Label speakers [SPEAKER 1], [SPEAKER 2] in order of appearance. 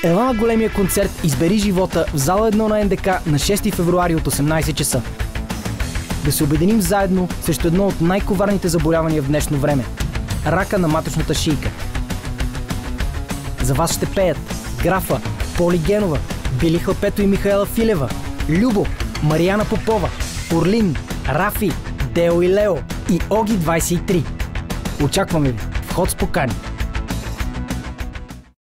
[SPEAKER 1] Ела на големия концерт "Избери живота" в зала 1 на НДК на 6 февруари от 18 часа. Да се обединим заедно срещу едно от най-коварните заболявания в днешно време – рака на маточната шийка. За вас ще пеят Графа, Поли Генова, Били Хълпето и Михаела Филева, Любо, Мариана Попова, Орлин, Рафи, Део и Лео и Оги 23. Очакваме ви. Вход с покани.